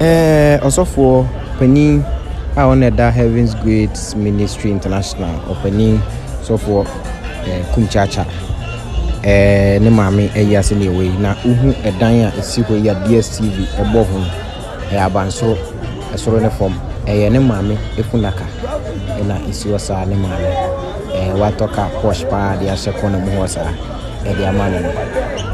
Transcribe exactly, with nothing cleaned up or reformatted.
Eh, Osofo Penny, I own that Heaven's Great Ministry International, or Penny, so for Kumchacha. Eh, ne mami e yase ne we na uhu edan a esi ho ya D S T V e bo ho e abanso e soro ne form e ne mami efunaka e na esi osa ne mami e watoka posh pa dia sekona mo osa e dia mami